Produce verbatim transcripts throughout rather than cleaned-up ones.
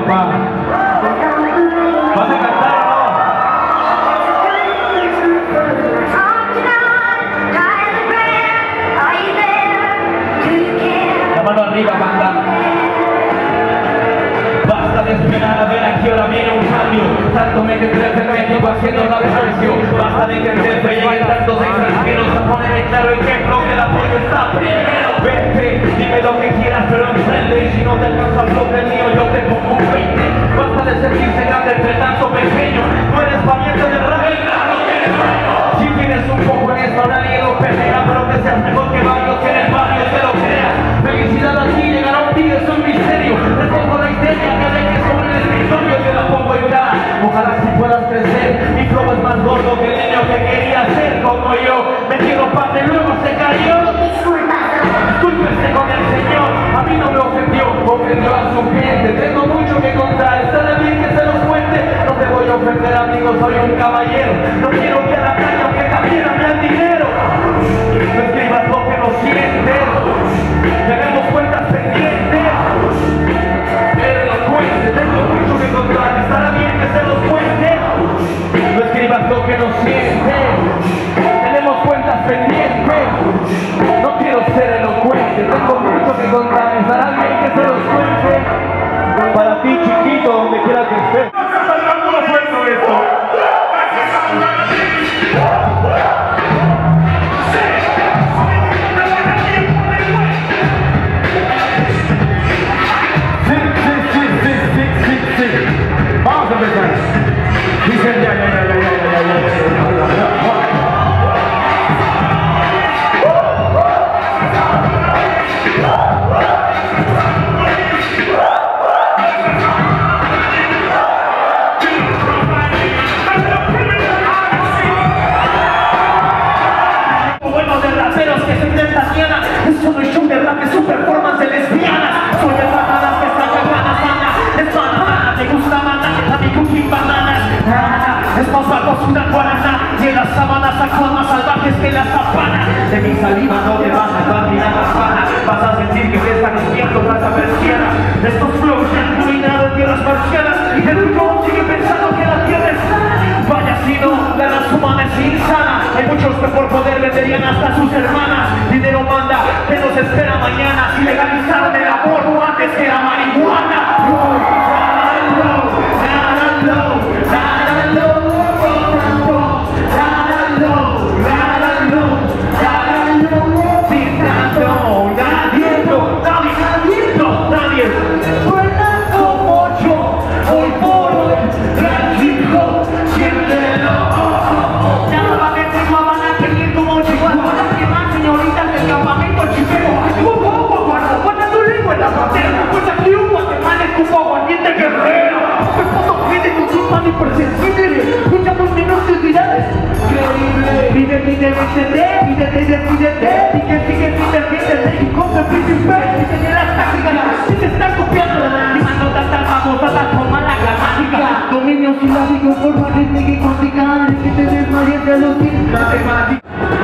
papá. ¿Vas a cantar o no? La mano arriba, banda. Basta de esperar a ver a qué hora viene un cambio. Tanto me que crece que llevo haciendo la desprecio. Basta de que el jefe llegue tantos extranjeros a poner en claro ejemplo que el apoyo está primero. Vente, dime lo que quieras pero emprende. Y si no te alcanza el bloque mío yo te pongo un veinte. Basta de sentirse grande entre tanto pequeño. No eres pariente del rap, claro que eres bueno. Si tienes un poco en esto nadie lo pelea, pero que seas mejor que varios que en el barrio te lo creas. Felicidad a ti, llegará un día, es un misterio. Repongo la idea que dejes sobre el escritorio y te la pongo en cara. Ojalá si puedas crecer, mi flow es más gordo que el niño que quería ser como yo. Metido parte, luego se cayó. Discúlpese con el Señor, a mí no me ofendió, ofendió a su gente. Tengo mucho que contar, está bien que se los cuente. No te voy a ofender, amigo, soy un caballero. No quiero que a la calle o que también me el dinero. No escribas lo que no sientes. Tenemos cuentas pendientes. Eres elocuente, tengo mucho que contar, estará bien que se los cuente. No escribas lo que no sientes. Tenemos cuentas pendientes. No quiero ser elocuente, tengo mucho que contar, estará bien que se los cuente. Para ti, chiquito, donde quiera que estés. ¿Cómo suelto esto? Vamos a empezar. Dicen ya, ya, ya, ya, ya, ya, ya, ya, ya. Bueno de raperos que se intentan llenar. Esto no es show de rap, es un performance de lesbianas. Soy el bananas que están cagando sana. Es banana, te gusta mana, a mi cookie bananas. Es más bajo una guarana. Y en las sábanas actúan más salvajes que la sabana. De mi saliva no te vas a dar ni nada sana. Vas a sentir que te están espiando tras la persiana. Estos flows se han dominado en tierras marcianas. Y el mundo sigue pensando que la tierra es sana. Vaya si no, la raza humana es insana. Hay muchos que por poder venderían hasta sus hermanas. Dinero manda, que nos espera mañana. Si legalizaron el aborto antes que la marihuana. Pide, pide, pide, pide, pide, pide, pide, pide, pide, pide, y compra el príncipe, y tiene las tácticas, y te están copiando, y mando tanta famosa, tan forma la gramática, dominio silábico, forma rítmica y cortical, que te desmayes de los matemáticos.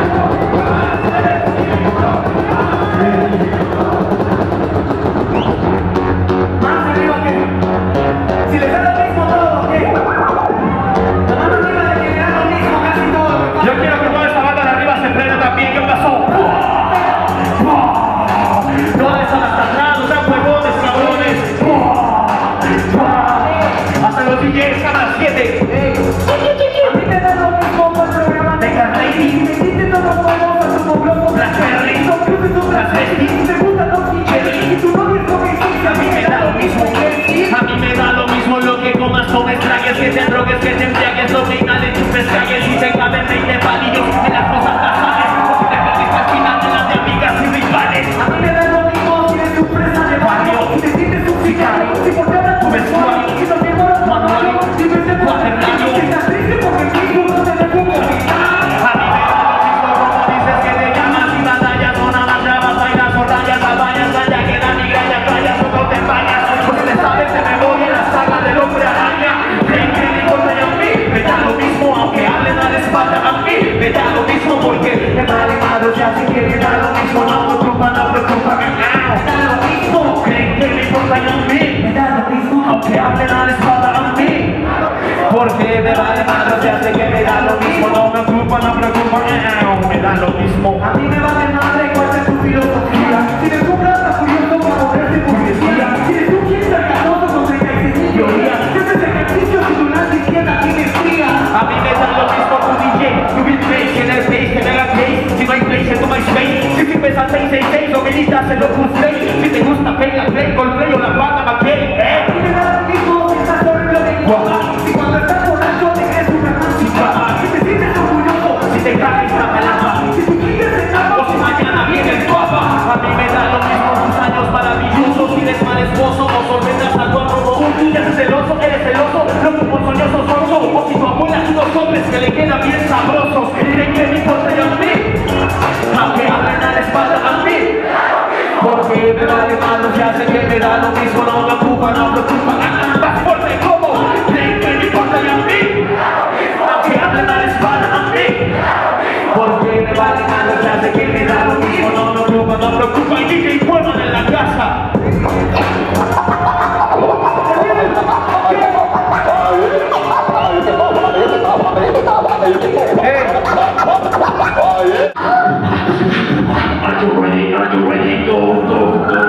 Más arriba que, si les da lo mismo todo, ¿qué? La mano arriba de que le da lo mismo casi todo. Yo quiero que toda esta banda de arriba se frene también. ¿Qué pasó? Todas esas hasta atrás, no sean huevones, cabrones. Hasta los D Js a las siete. A mí me da lo mismo con el programa de Carnegie. Me dicen todos los huevos como globos. Las perris, son cruces, son las besties. Me gustan los chicheris y tu novio es como el. A mí me da lo mismo. A mí me da lo mismo lo que comas, tomes, tragues, que te drogues, que te embriagues, lo que inhales, chupes, calles y te caben veinte palillos en las cosas tasales, o te perdiste al final de las de amigas y rivales. A mí me da lo mismo si eres tu presa de barrio y te sientes un sicario, si por te hablas tu vestuario y no te moras manuario, si ves el cuaternario, si estás triste porque el mismo no te dejo morir. A mí me da lo mismo como dices que te llamas y batallas con alas bravas, bailas con necesitas el Opus Play. Si te gusta pega play, Coldplay o la banda McKay, eh. Y me da lo mismo si estás sobrio de guapa. Y cuando estás borracho dejes una música. Si te sientes orgulloso, Si te caes la palabra, si tú quieres de o si mañana viene el papa. A mí me da lo mismo tus años maravillosos. Si eres mal esposo o sorprendas a tu amor. Un eres celoso, eres celoso, loco ponzoñoso, sonso. O si tu abuela es unos hombres que le quedan bien sabrosos. ¿De qué me importa yo a mí? Aunque hablen a la espalda a mí. Porque me vale malo, ya sé que me da lo mismo. No me ocupa, no me ocupa. Más fuerte como, ¿de qué me importa yo a mí? Aunque hablen a la espalda a mí. Porque me vale malo, ya sé que me da lo mismo. No me ocupa, no me preocupa. Y D J Fueman en la casa. Are you ready? Are you ready? Go, go, go.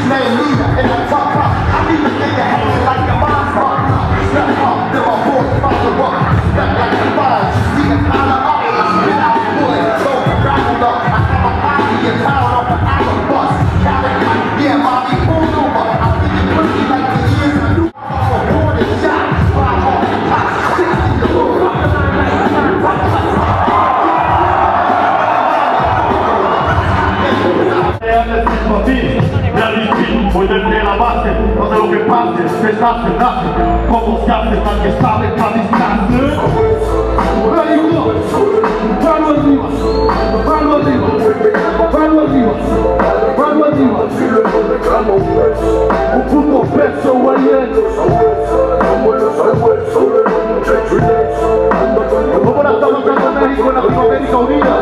main leader in a top up. I leave a nigga hanging like a monster. Step up, then my boys follow up. Step like a fire, you see a collar up. I spit out bullets, so rattled up. I have a body in town off an hour bus. Cabin, yeah, mommy, pulled over. I think it pretty like the years of new. Born and shot, five off the top, six in the hood. Reality, voy desde la base, no sé lo que pase, se nace, nace, como se hace, nadie sabe que a distancia. Mano arriba, mano arriba, mano arriba, mano arriba, un puto peso, güey. ¿Cómo la estamos dando en México, en Latinoamérica Unida?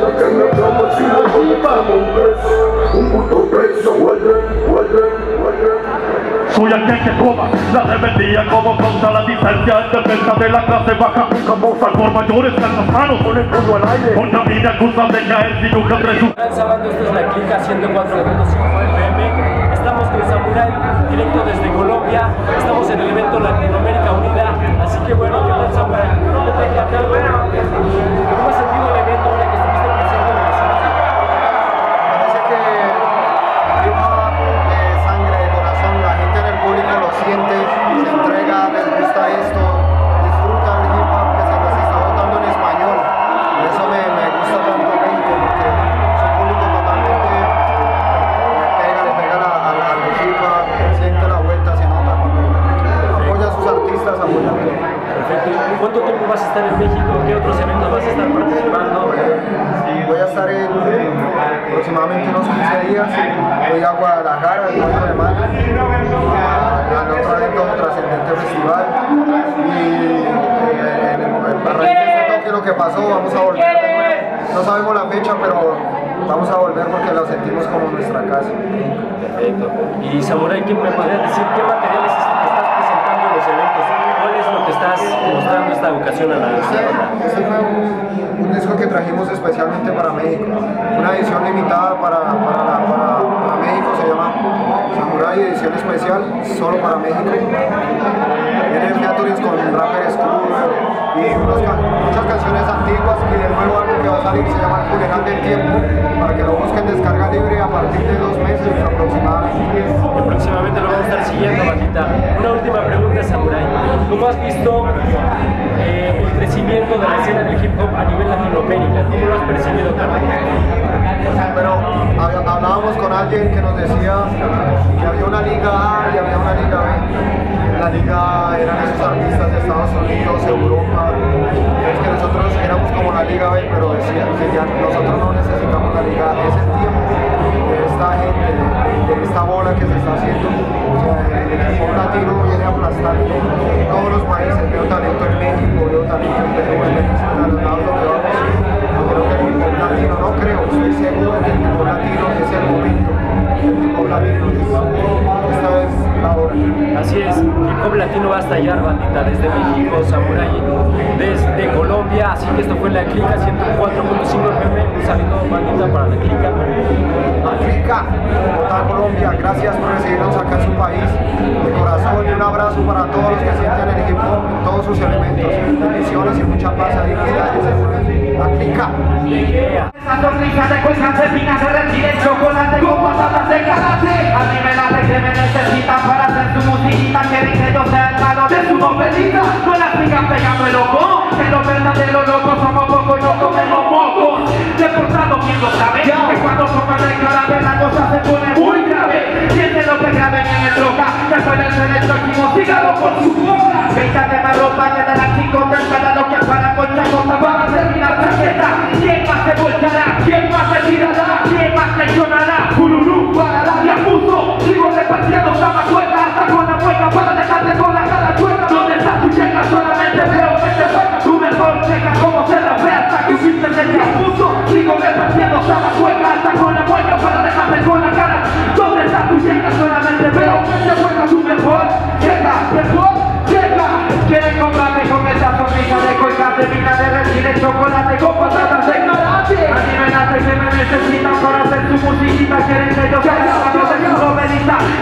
Un puto peso, güey. Soy aquel que toma la rebeldía como contra la distancia en defensa de la clase baja. Famosa por mayores que manos con el puño al aire. Contra mí me acusan de caer sin nunca preso. Sábado, esto es la Clica ciento cuatro punto cinco F M. Estamos con Samurai, directo desde Colombia. Estamos en el evento Latinoamérica Unida. Así que bueno, ¿qué tal, Samurai? ¿Cómo te ha encantado? ¿Cómo has sentido el evento ahora que estuviste presente en el escenario? Parece que viva de sangre, de corazón, la gente en el público lo siente, se entrega, les gusta esto, disfrutan el hip hop que se nos está botando en español. Y eso me, me gusta tanto México porque es un público totalmente le pega, le pega la, al, al hip hop, siente la vuelta, se nota cuando apoya a sus artistas, apoya a todo. Perfecto. ¿Y cuánto tiempo vas a estar en México? ¿Qué otros eventos vas a estar participando? Voy a estar en aproximadamente unos quince días, voy a Guadalajara el cuatro de mayo, al otro evento trascendente festival y eh, en el, a raíz de este toque lo que pasó vamos a volver de nuevo. No sabemos la fecha, pero vamos a volver porque lo sentimos como nuestra casa. Perfecto. Y Samurai, ¿qué me podrías decir? ¿Qué materiales es el que estás presentando en los eventos? ¿Cuál es lo que estás mostrando esta ocasión a la Este, este fue un, un disco que trajimos especialmente para México, una edición limitada para, para, la, para, para México, se llama Samurai edición especial, solo para México. Tiene featurings con Rapper Screw y unos, muchas canciones antiguas y el nuevo álbum que va a salir se llama El Funeral del Tiempo, para que lo busquen descarga libre a partir de dos meses aproximadamente. Y próximamente lo vamos a estar siguiendo, Bajita. Una última pregunta, Samurai. ¿Cómo has visto eh, el crecimiento de la escena del hip hop a nivel Latinoamérica? ¿Cómo lo has percibido, Carlos? Pero hablábamos con alguien que nos decía que había una liga A y había una liga B. La liga eran esos artistas de Estados Unidos, Europa. Es que nosotros éramos como la liga B, pero decían que ya nosotros no necesitamos la liga A. Es el tiempo de esta gente, de, de esta bola que se está haciendo. O sea, el equipo latino viene aplastando en todos los países. Veo talento en México, veo talento en Perú, en Venezuela, en los lados donde vamos. Yo creo que el hip hop latino, no creo, estoy seguro que el hip hop latino es el momento. El hip hop latino es, esta es la hora. Así es, hip hop latino va a estallar, bandita, desde México, Samurai, desde Colombia, así que esto fue la Clica ciento cuatro punto cinco F M. Un saludo, bandita, para la Clica. La Clica, Bogotá, Colombia, gracias por recibirnos acá en su país. De corazón y un abrazo para todos los que sienten el hip hop en todos sus elementos. Bendiciones y mucha paz ahí en las calles. La Clica. Yeah. Esa sonrisa de cuelga de piña de retire el chocolate con patatas de karate. A mí me late que me necesitan para hacer su musiquita, que dice yo sea el malo de su novelita. No la sigan pegando el loco, que los verdaderos locos somos pocos y no comemos mocos. Deportado bien lo sabe, que cuando pongan el clave la cosa se pone muy grave. Siente lo que graben en el roca, que puede ser el próximo, sígalo por su boca. Véngate más ropa que de las chicota, para lo que para con chacota para terminar chaqueta. ¿Quién más se volteará? ¿Quién más se tirará? ¿Quién más traicionará? Cururú, para la abuso. Sigo repartiendo esta cuenta hasta con la mueca para dejarte con la cara chueca. ¿Dónde está tu checa? Solamente veo que te falta. Tu mejor checa como se la ve hasta que fuiste de abuso. Sigo repartiendo esta cuenta hasta con la mueca para dejarte con la cara. ¿Dónde está tu checa? Solamente veo que te juega tu mejor checa. Mejor checa. Quieren comprarme con esa sonrisa de colgate, mina de resina de chocolate con patatas de karate. A mí me late que me necesitan para hacer su musiquita. Quieren que yo sea el de su novelita.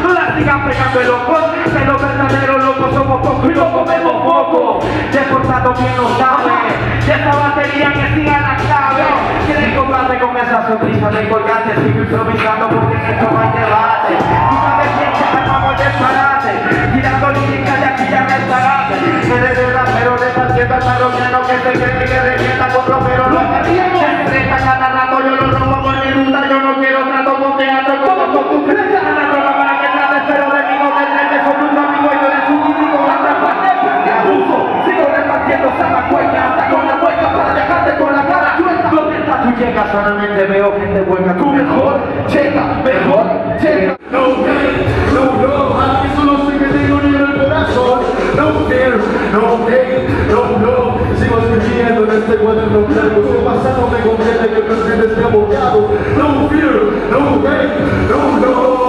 sigan pegando el loco, que los verdaderos locos somos pocos y no comemos poco. Deportado bien lo sabe, de esta batería que siga la clave. Quieren comprarte con esa sonrisa de colgante, sigo improvisando porque en esto no hay debate. Tú sabes bien que armamos el disparate, tirando lírica de aquí ya me estarate. Eres el rapero de esta tierra parroquiano que se cree que revienta con romero. Lo que digo, se enfrenta cada rato, yo lo robo por mi ruta, yo no quiero trato con teatro, como con tu cresta. La droga para que trates, pero de mí no te tretes, soy un amigo y yo eres un típico atrapante. Me abuso, sigo repartiendo zamacueca, hasta con la hueca para dejarte con la cara chueca. ¿Dónde está tu llega? Solamente veo gente buena, tú mejor, checa, mejor, checa. No pain, no no, aquí solo sé que tengo un libro en el corazón. No fear, no pain, no no. Sigo escribiendo en este cuaderno blanco. Si el pasado me conviene que el presente esté abocado. No fear, no pain, no no.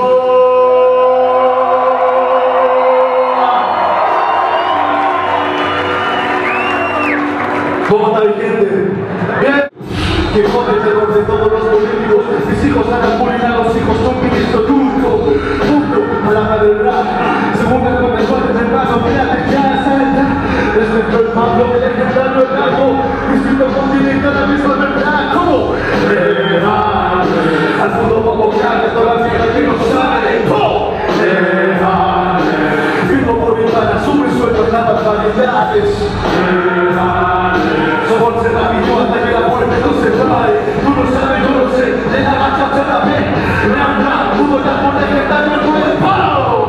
¿Cómo está mi gente? Bien. Que jode el terror de todos los políticos. Mis hijos harán bullying a los hijos de un ministro turco. Punto, palabra del rap. Según el profesor de hermano, mírate ya salta. Desde el Pablo del legendario el lago. Distinto continente a la misma verdad. ¿Cómo? Déjame al mundo convocante, toda la vida que no sale. ¡Oh! Déjame. Vivo por mi pana, sube y suelto las barbaridades. Déjame. Somos el amigo hasta que la muerte no se trae. Tú no sabes, yo no sé. De la gacha la ve. Ram, ram, pudo ya por legendario el nuevo palo.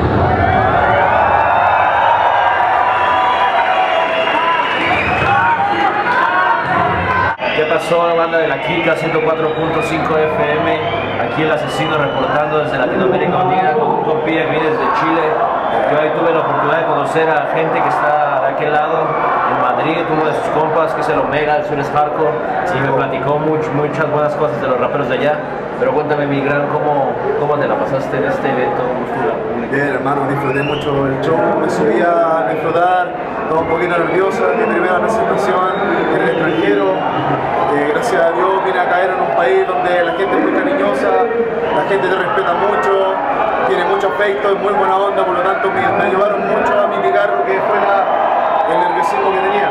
¿Qué pasó, la banda de la Clica ciento cuatro punto cinco F M? Aquí el asesino reportando desde Latinoamérica Unida con un compi que viene desde Chile. Yo ahí tuve la oportunidad de conocer a gente que está de aquel lado, en Madrid, uno de sus compas que es el Omega, el Sur es Hardcore, y me platicó much, muchas buenas cosas de los raperos de allá. Pero cuéntame, mi gran, ¿cómo, cómo te la pasaste en este evento? Bien, hermano, disfruté mucho el show, me subí a disfrutar, estaba un poquito nervioso, es mi primera presentación en el extranjero. Eh, gracias a Dios vine a caer en un país donde la gente es muy cariñosa, la gente te respeta mucho, tiene mucho afecto, es muy buena onda, por lo tanto me, me ayudaron mucho a mitigar lo que fuera el nerviosismo que tenía.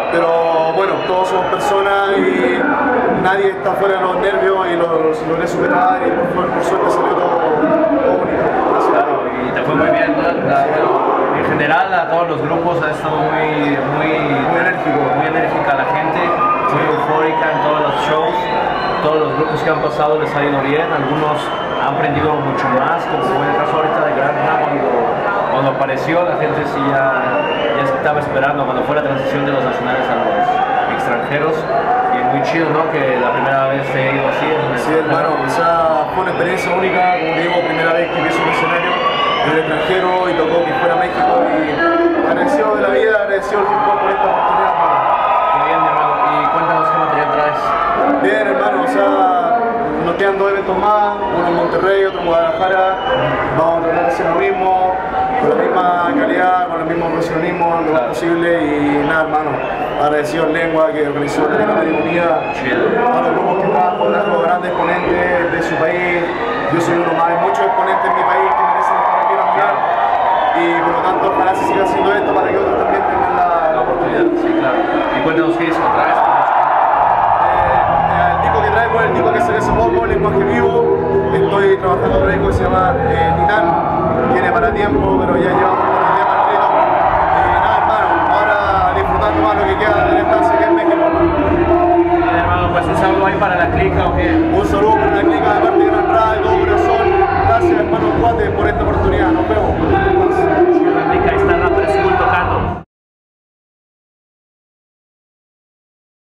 Pero bueno, todos somos personas y nadie está fuera de los nervios y lo, lo logré superar y por, por suerte salió todo, todo bonito. Gracias a Dios. Y te fue muy bien, ¿no? La, en general a todos los grupos ha estado muy, muy, Muy enérgico. muy enérgica la gente, muy eufórica en todos los shows. Todos los grupos que han pasado les ha ido bien, algunos han aprendido mucho más, como fue el caso ahorita de Gran Rap, cuando, cuando apareció la gente sí ya, ya estaba esperando cuando fue la transición de los nacionales a los extranjeros. Y es muy chido, ¿no? Que la primera vez se ha ido así. Sí, hermano, o sea, fue una experiencia única, como digo, primera vez que piso un escenario en el extranjero y tocó que fuera México y agradecido de la vida, agradecido al hip hop por esta oportunidad, hermano. Qué bien, mi hermano. Y cuéntanos qué material traes. Bien, hermano, o sea, nos quedan dos eventos más, uno en Monterrey, otro en Guadalajara. Vamos a tratar de hacer lo mismo, con la misma calidad, con el mismo profesionalismo, lo más posible. Y nada, hermano, agradecido al Lengua que organizó la Latinoamérica Unida, a los grupos que trabajan, a los grandes exponentes de su país. Yo soy uno más, hay muchos exponentes en mi país que merecen estar aquí en la mundial. Y por lo tanto, ojalá se siga haciendo esto para que otros también tengan la, la oportunidad. Sí, claro. Y cuéntanos qué disco traes. El disco que traigo es el disco que salió hace poco, Lenguaje Vivo. Estoy trabajando en un disco que se llama eh, Titán. Tiene para tiempo, pero ya llevamos un tema escrito. Y nada, hermano, ahora disfrutando más lo que queda de la estancia que es México. Bien, hermano, pues un saludo ahí para la Clica, ¿o qué? Un saludo para la Clica de parte de Gran Rap, de todo corazón. Gracias, hermano Cuate, por esta oportunidad. Nos vemos.